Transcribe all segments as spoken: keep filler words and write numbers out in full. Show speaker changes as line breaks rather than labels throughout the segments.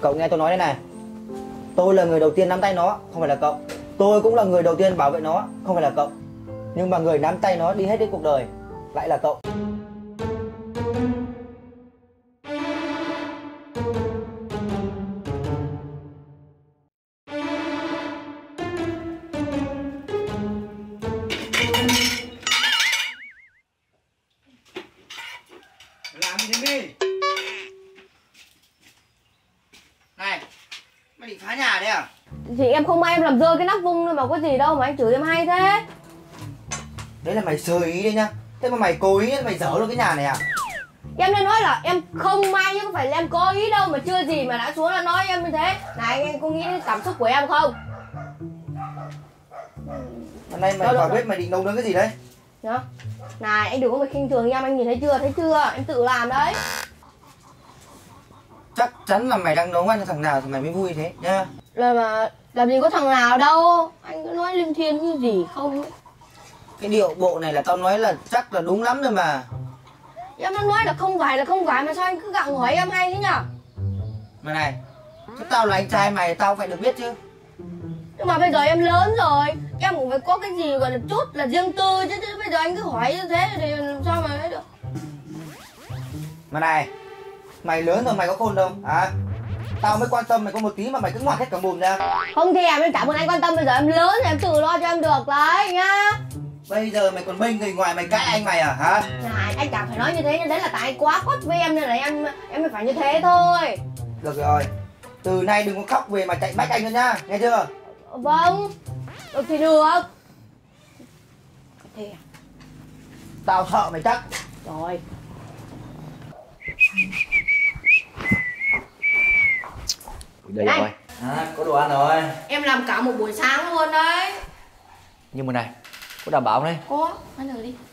Cậu nghe tôi nói đây này. Tôi là người đầu tiên nắm tay nó, không phải là cậu. Tôi cũng là người đầu tiên bảo vệ nó, không phải là cậu. Nhưng mà người nắm tay nó đi hết cái cuộc đời lại là cậu.
Làm gì thế mi? Này, mày định phá nhà đấy à?
Thì em không may em làm rơi cái nắp vung thôi mà có gì đâu mà anh chửi em hay thế.
Đấy là mày sơ ý đấy nhá. Thế mà mày cố ý mày dở được cái nhà này à?
Em đã nói là em không may chứ không phải là em có ý đâu mà chưa gì mà đã xuống là nói em như thế. Này anh có nghĩ đến cảm xúc của em không?
Hôm nay mày vào bếp mày định nấu nướng cái gì đấy?
Nhá. Này anh đừng có mà khinh thường em, anh nhìn thấy chưa, thấy chưa? Em tự làm đấy.
Chắc chắn là mày đang nấu ăn cho thằng nào thì mày mới vui thế nhá.
Là mà làm gì có thằng nào đâu. Anh cứ nói linh thiêng cái gì không.
Cái điệu bộ này là tao nói là chắc là đúng lắm rồi mà.
Em đã nói là không phải là không phải mà sao anh cứ gặng hỏi em hay thế nhở?
Mà này, chứ tao là anh trai mày tao phải được biết chứ.
Nhưng mà bây giờ em lớn rồi, em cũng phải có cái gì gọi là chút là riêng tư chứ, chứ bây giờ anh cứ hỏi như thế thì làm sao mà nói được.
Mà này, mày lớn rồi mày có khôn đâu hả? Tao mới quan tâm mày có một tí mà mày cứ ngoạc hết cả mồm ra.
Không thèm, em cảm ơn anh quan tâm, bây giờ em lớn thì em tự lo cho em được đấy nhá.
Bây giờ mày còn bênh người ngoài mày cãi anh mày à hả?
Này, anh chẳng phải nói như thế, nhưng đấy là tại anh quá quất với em nên là em em mới phải như thế thôi.
Được rồi, từ nay đừng có khóc về mà chạy bách anh nữa nhá, nghe chưa?
Vâng, được thì được. Thế à?
Tao sợ mày chắc.
Rồi.
Đây
Này.
rồi.
À, có đồ ăn rồi.
Em làm cả một buổi sáng luôn đấy.
Nhưng mà này, có đảm bảo đấy.
Có, ăn thử đi.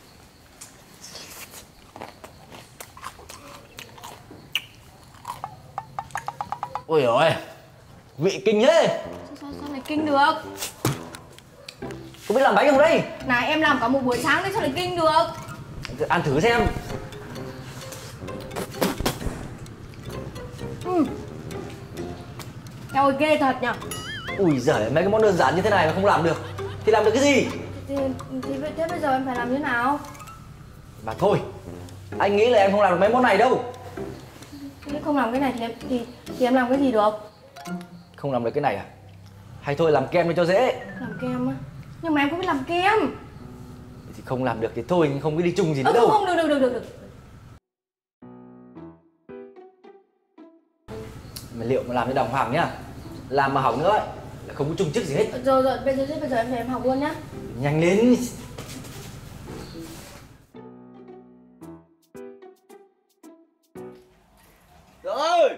Ôi ôi, vị kinh thế.
Sao, sao, sao lại kinh được?
Có biết làm bánh không đây?
Này em làm cả một buổi sáng đấy sao lại kinh được?
Ăn thử xem.
Ừ. Eo ơi ghê thật nhở.
Ui giời, mấy cái món đơn giản như thế này mà không làm được thì làm được cái gì?
Thì, thì thế bây giờ em phải làm thế nào?
Mà thôi, anh nghĩ là em không làm được mấy món này đâu.
Thế không làm cái này thì em thì, thì em làm cái gì được?
Không làm được cái này à? Hay thôi làm kem đi cho dễ.
Làm kem á? Nhưng mà em không biết làm kem.
Thì không làm được thì thôi, không biết đi chung gì nữa
Ơ,
đâu.
không, không, được, được, được, được.
Mà liệu mà làm cho đàng hoàng nhá. Làm mà hỏng nữa ấy, là không có chung chức gì hết.
Rồi rồi, bây giờ bây giờ em về em học luôn nhá.
Nhanh lên.
Tướng ơi!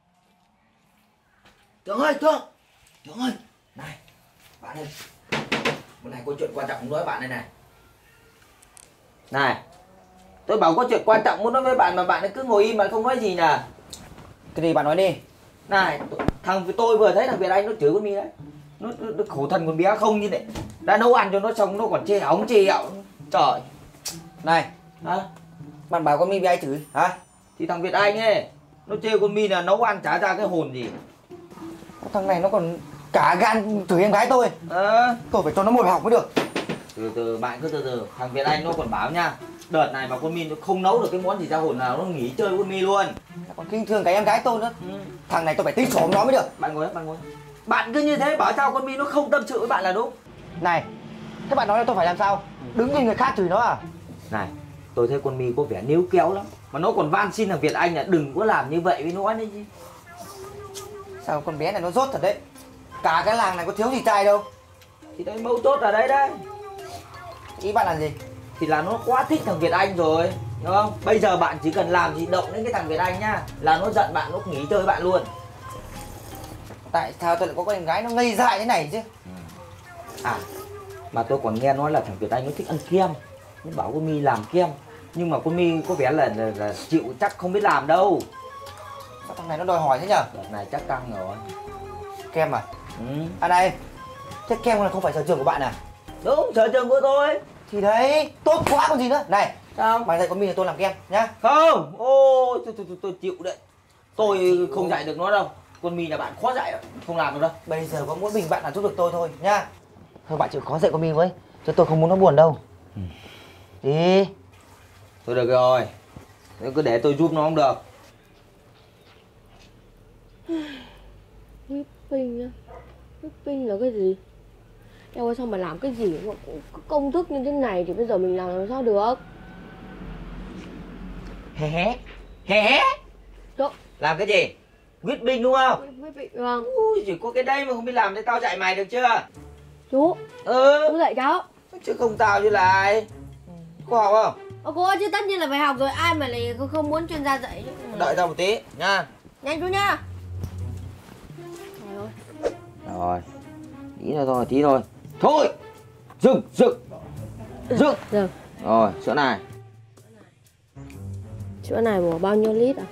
Tướng ơi, Tướng! Tướng ơi! Này, bạn ơi. Bữa nay có chuyện quan trọng muốn nói với bạn đây này. Này, tôi bảo có chuyện quan trọng muốn nói với bạn mà bạn cứ ngồi im mà không nói gì nè. Cái gì bạn nói đi. Này, thằng tôi vừa thấy thằng Việt Anh nó chửi con Mi đấy. Nó, nó, nó khổ thân con bé không như thế. Đã nấu ăn cho nó xong nó còn chê ống chê ảo. Trời. Này, hả? Bạn bảo con Mi bị ai chửi hả? Thì thằng Việt Anh ấy, nó chê con Mi là nấu ăn chả ra cái hồn gì. Thằng này nó còn cả gan chửi em gái tôi. À, tôi phải cho nó một bài học mới được. Từ từ bạn cứ từ từ. Thằng Việt Anh nó còn bảo nha, đợt này mà con Mi nó không nấu được cái món gì ra hồn nào nó nghỉ chơi với con Mi luôn. Nó còn khinh thường cái em gái tôi nữa. Ừ. Thằng này tôi phải tính sổ nó mới được. Bạn ngồi đấy, bạn ngồi. Bạn cứ như thế bảo sao con Mi nó không tâm sự với bạn là đúng. Này, thế bạn nói là tôi phải làm sao? Đứng nhìn người khác chửi nó à? Này, tôi thấy con Mi có vẻ níu kéo lắm. Mà nó còn van xin thằng Việt Anh là đừng có làm như vậy với nó đấy chứ. Sao con bé này nó rốt thật đấy. Cả cái làng này có thiếu gì trai đâu. Thì đấy mấu chốt ở đấy đấy. Ý bạn là gì? Thì là nó quá thích thằng Việt Anh rồi, đúng không? Bây giờ bạn chỉ cần làm gì động đến cái thằng Việt Anh nhá, là nó giận bạn, nó nghỉ chơi với bạn luôn. Tại sao tôi lại có con em gái nó ngây dại thế này chứ? À, mà tôi còn nghe nói là thằng Việt Anh nó thích ăn kem. Nó bảo con Mi làm kem. Nhưng mà con Mi có vẻ là, là, là chịu chắc không biết làm đâu. Sao thằng này nó đòi hỏi thế nhở? Đợt này chắc căng rồi. Kem à? Ừ. À này, thế kem này không phải sở trường của bạn à? Đúng, sở trường của tôi. Thì đấy, tốt quá còn gì nữa. Này, sao? Mày dạy con Mi là tôi làm kem nhá. Không, ô, tôi, tôi, tôi, tôi chịu đấy. Tôi không dạy được nó đâu. con My là bạn khó dạy ạ, không làm được đâu. Bây giờ có mỗi mình bạn là giúp được tôi thôi nhá. Thôi bạn chịu khó dạy con My với, chứ tôi không muốn nó buồn đâu. Ừ. Đi. Thôi được rồi, nếu cứ để tôi giúp nó không được.
Whipping á, whipping là cái gì? Em ơi sao mà làm cái gì mà có công thức như thế này thì bây giờ mình làm làm sao được?
Hé hé, hé hé.
Đó.
Làm cái gì? Whipping đúng không?
Whipping, vâng.
Ui, chỉ có cái đây mà không biết làm thì tao dạy mày được chưa?
Chú,
Ừ.
chú dạy cháu.
Chứ không tao chứ lại. Có học không?
Ờ, cô ơi, chứ tất nhiên là phải học rồi, ai mà lại không muốn chuyên gia dạy chứ.
Đợi tao một tí nha.
Nhanh chú nha. Trời ơi.
Rồi. Tí nữa thôi, tí thôi. Thôi. Dừng, dừng. Dừng.
Rồi.
Rồi, sữa này.
Sữa này bỏ bao nhiêu lít à?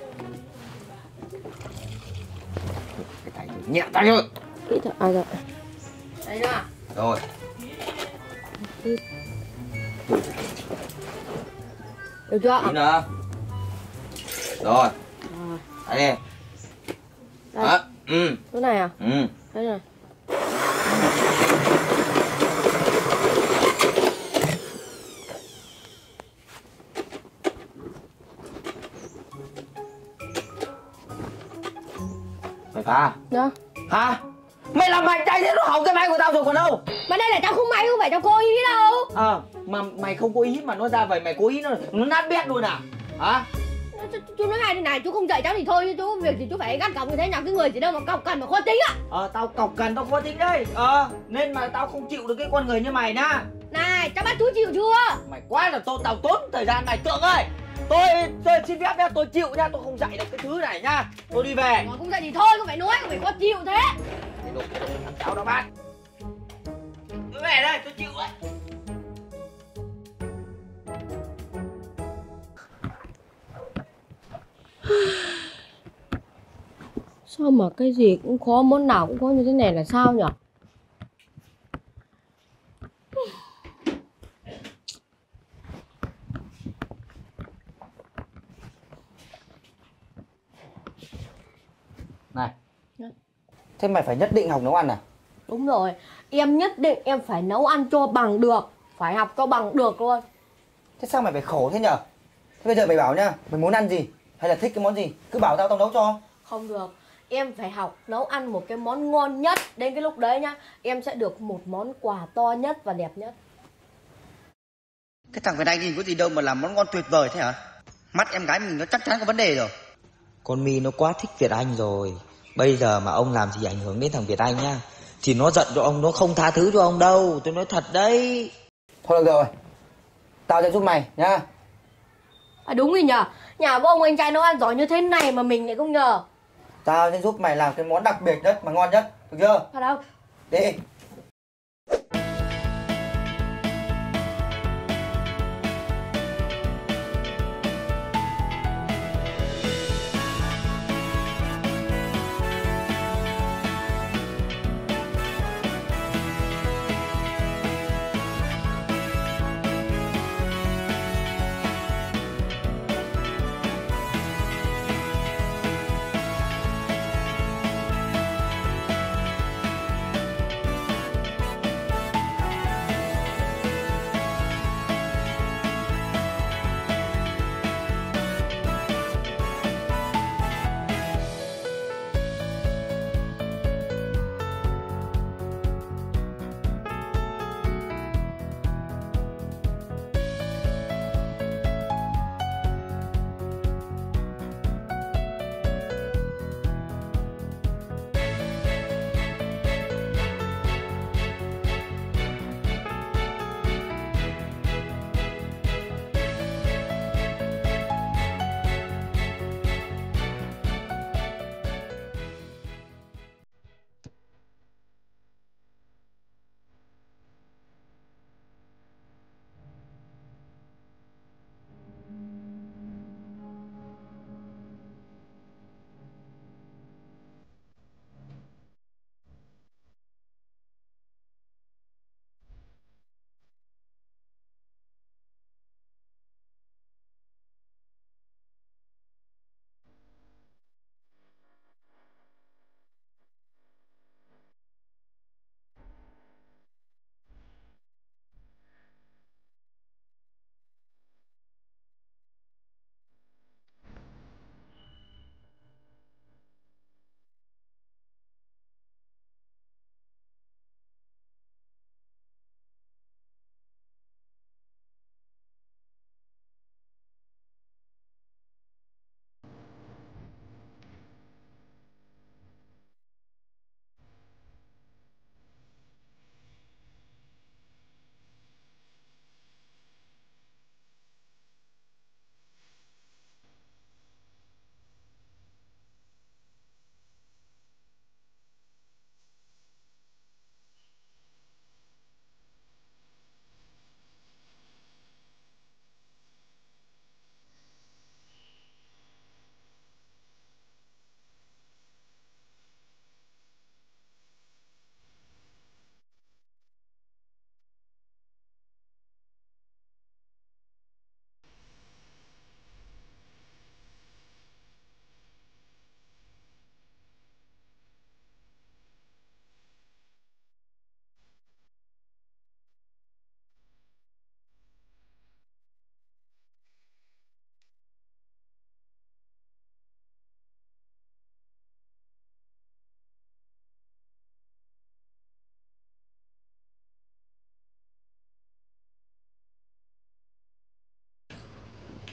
Cái tay nhẹ tay thôi.
Ít thôi, à rồi. Đây nha.
Rồi.
Được chưa?
Tí nữa. Rồi.
Rồi.
Đây đi.
Đây.
Đó. Ừ.
Sữa này à?
Ừ.
Đây này.
Mày phá.
Đó.
Hả? Mày làm mạnh tay thế nó hỏng cái máy của tao rồi còn đâu.
Mà đây là cháu không may, không phải cháu cố ý đâu.
À, mà mày không cố ý mà nó ra vậy mày cố ý nó nó nát bét luôn à? Hả?
Chú, chú nói hai thế này, chú không dạy cháu thì thôi, chứ chú việc thì chú phải gắt cọc như thế nào, cái người gì đâu mà cọc cần mà khó tính á.
Ờ, tao cọc cần tao khó tính đây. Ờ, nên mà tao không chịu được cái con người như mày nhá.
Này, cháu bắt chú chịu chưa?
Mày quá là tôi tao tốn thời gian mày Tượng ơi. Tôi tôi xin phép nhá, tôi chịu nhá, tôi không dạy được cái thứ này nhá. Tôi đi về.
Mà không dạy thì thôi, không phải nói, không phải khó chịu thế.
Cái đồ cái đồ thằng cháu đó bác. Tôi về đây, tôi chịu đấy.
Sao mà cái gì cũng khó, món nào cũng khó như thế này là sao nhỉ?
Này. Thế mày phải nhất định học nấu ăn à?
Đúng rồi, em nhất định em phải nấu ăn cho bằng được, phải học cho bằng được luôn.
Thế sao mày phải khổ thế nhở? Thế bây giờ mày bảo nhá, mày muốn ăn gì? Hay là thích cái món gì? Cứ bảo tao tao nấu cho.
Không được, em phải học nấu ăn một cái món ngon nhất. Đến cái lúc đấy nhá, em sẽ được một món quà to nhất và đẹp nhất.
Cái thằng Việt Anh nhìn có gì đâu mà làm món ngon tuyệt vời thế hả? Mắt em gái mình nó chắc chắn có vấn đề rồi.
Con My nó quá thích Việt Anh rồi. Bây giờ mà ông làm gì ảnh hưởng đến thằng Việt Anh nhá, thì nó giận cho ông, nó không tha thứ cho ông đâu. Tôi nói thật đấy.
Thôi được rồi, tao sẽ giúp mày nhá.
À đúng rồi nhờ, nhà của ông anh trai nấu ăn giỏi như thế này mà mình lại không ngờ.
Tao sẽ giúp mày làm cái món đặc biệt nhất mà ngon nhất, được chưa?
Thật đâu?
Đi.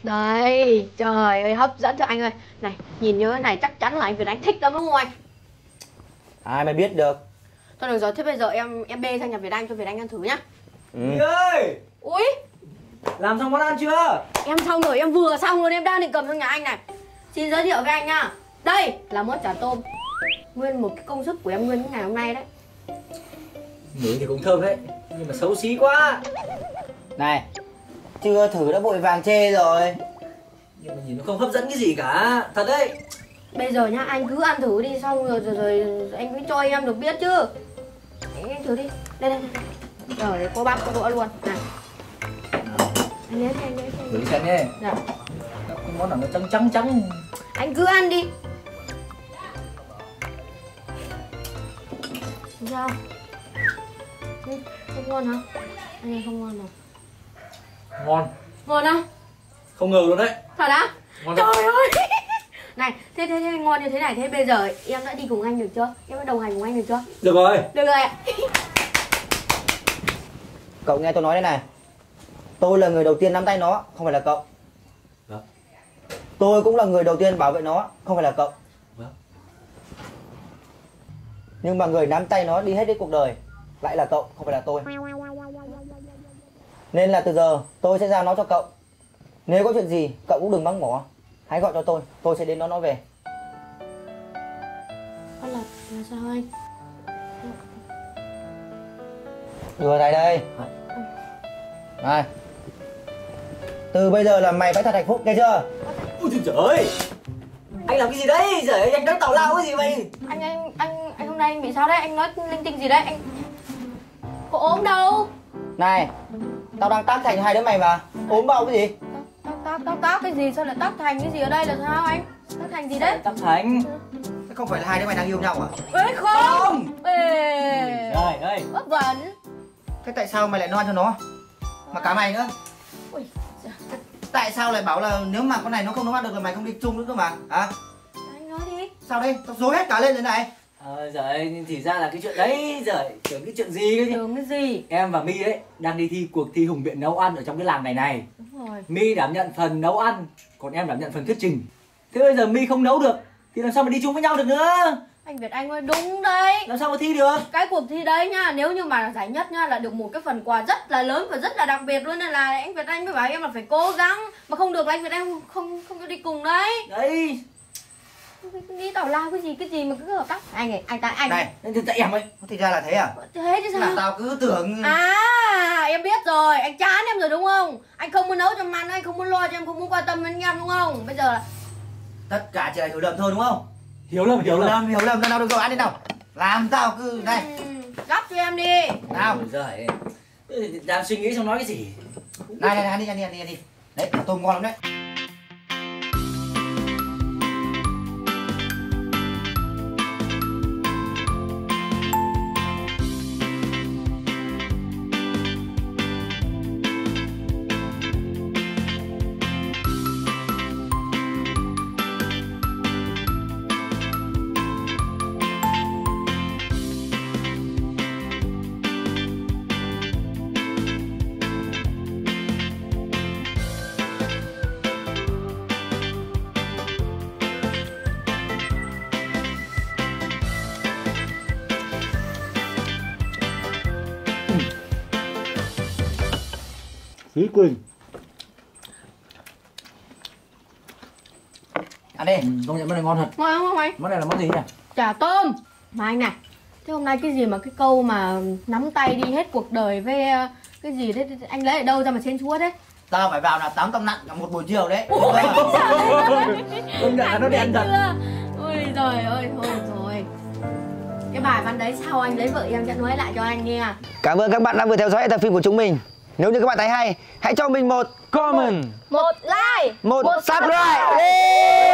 Đây, trời ơi, hấp dẫn cho anh ơi. Này, nhìn như thế này chắc chắn là anh Việt Anh thích lắm đúng không anh?
Ai mà biết được.
Thôi được rồi, thế bây giờ em em bê sang nhà Việt Anh cho Việt Anh ăn thử nhá.
Ừ.
My ơi,
Ui,
làm xong món ăn chưa?
em xong rồi, em vừa xong luôn, em đang định cầm sang nhà anh này. Xin giới thiệu với anh nha. Đây là món chả tôm. Nguyên một cái công sức của em Nguyên ngày hôm nay đấy.
Ngửi thì cũng thơm đấy, nhưng mà xấu xí quá.
Này, chưa thử đã vội vàng chê rồi.
Nhưng mà nhìn nó không hấp dẫn cái gì cả, thật đấy.
Bây giờ nhá, anh cứ ăn thử đi, xong rồi rồi, rồi anh mới cho em được biết chứ. Anh, anh thử đi. Đây đây đây. Rồi, có bắp có đũa luôn. Này. Anh lấy anh lấy
Thử xem nhé.
Dạ.
Cái món nào nó trắng trắng trắng.
Anh cứ ăn đi. Sao? Ừ, không ngon hả? Anh em không ngon nào.
Ngon,
Ngon không?
không ngờ luôn đấy.
Thật á?
Ngon
Trời ơi. Này, thế, thế thế ngon như thế này, thế bây giờ em đã đi cùng anh được chưa? Em đã đồng hành cùng anh được chưa?
Được rồi.
Được rồi ạ.
Cậu nghe tôi nói đây này. Tôi là người đầu tiên nắm tay nó, không phải là cậu.
Vâng.
Tôi cũng là người đầu tiên bảo vệ nó, không phải là cậu.
Vâng.
Nhưng mà người nắm tay nó đi hết đến cuộc đời lại là cậu, không phải là tôi. Nên là từ giờ tôi sẽ giao nó cho cậu. Nếu có chuyện gì cậu cũng đừng bắn bỏ. Hãy gọi cho tôi, tôi sẽ đến đón nó về.
Có là, là sao anh?
Đưa tay đây. Này. Từ bây giờ là mày phải thật hạnh phúc, nghe chưa?
Ôi trời ơi, anh làm cái gì đấy? Giời, anh đánh tào lao cái gì vậy?
Anh anh anh anh hôm nay anh bị sao đấy? Anh nói linh tinh gì đấy? Anh có ốm đâu?
Này, tao đang tác thành hai đứa mày mà. Ốm bầu cái gì?
Tác tác tác tác cái gì? Sao lại tác thành cái gì ở đây là sao anh? Tác thành gì đấy?
Tắc Thành.
Thế không phải là hai đứa mày đang yêu nhau à?
Ê không! Ê!
Trời ơi.
Vất vẩn.
Thế tại sao mày lại non cho nó? Mà cả mày nữa.
Ui,
Tại sao lại bảo là nếu mà con này nó không nấu ăn được là mày không đi chung nữa cơ mà? Hả?
anh nói đi.
Sao đây? Tao dối hết cả lên rồi này.
Ờ, giời, thì ra là cái chuyện đấy, giời, tưởng cái chuyện gì cơ chứ.
Tưởng cái gì?
Em và My ấy đang đi thi cuộc thi hùng biện nấu ăn ở trong cái làng này này.
Đúng rồi.
My đảm nhận phần nấu ăn, còn em đảm nhận phần thuyết trình. Thế bây giờ My không nấu được thì làm sao mà đi chung với nhau được nữa?
Anh Việt Anh ơi, đúng đấy.
Làm sao mà thi được?
Cái cuộc thi đấy nhá, nếu như mà giải nhất nhá là được một cái phần quà rất là lớn và rất là đặc biệt luôn, nên là anh Việt Anh mới bảo em là phải cố gắng, mà không được là anh Việt Anh không không cho đi cùng đấy.
Đấy.
Nghĩ tào lao cái gì cái gì mà cứ hợp tác. Anh ấy, anh ta anh.
Này,
Thì tại em ấy.
thì ra là thế à?
Thế chứ
Là
sao?
tao cứ tưởng...
À, em biết rồi, anh chán em rồi đúng không? Anh không muốn nấu cho ăn, anh không muốn lo cho em, không muốn quan tâm đến em đúng không? Bây giờ là
Tất cả chỉ là hiểu lầm thôi đúng không?
Hiểu lầm, hiểu
Hiểu
lầm.
lầm, hiểu lầm, nào được rồi, ăn đi nào. Làm tao cứ... Này,
ừ, gắp cho em đi.
nào.
Ôi giời, đang suy nghĩ xong nói cái gì?
Này, này, này, ăn đi, ăn đi, ăn đi, ăn đi. Đấy, tôm ngon lắm đấy.
Thúy Quỳnh.
Ăn đi.
Ừ, công nhận món này ngon thật.
Ngon không anh?
Món này là món gì nhỉ?
Chả tôm. Mà anh này, thế hôm nay cái gì mà cái câu mà nắm tay đi hết cuộc đời với ờ, cái gì thế, anh lấy ở đâu ra mà chén chúa thế?
Tao phải vào là tám tông nặng cả một buổi chiều đấy.
Ôi trời ơi.
Công nhận là nó đen thật.
chưa? Ôi trời ơi, thôi rồi. Cái bài văn đấy sau anh lấy vợ em sẽ nói lại cho anh nghe.
Cảm ơn các bạn đã vừa theo dõi tập phim của chúng mình. Nếu như các bạn thấy hay, hãy cho mình một comment,
Một like,
một subscribe.